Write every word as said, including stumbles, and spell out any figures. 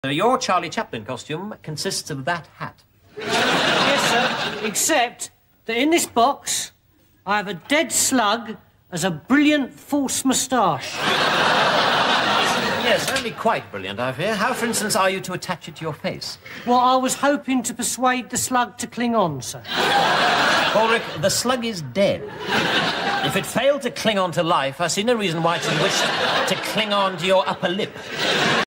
So your Charlie Chaplin costume consists of that hat. Yes, sir, except that in this box I have a dead slug as a brilliant false moustache. Yes, only quite brilliant, I fear. How, for instance, are you to attach it to your face? Well, I was hoping to persuade the slug to cling on, sir. Ulrich, the slug is dead. If it failed to cling on to life, I see no reason why it should wish to cling on to your upper lip.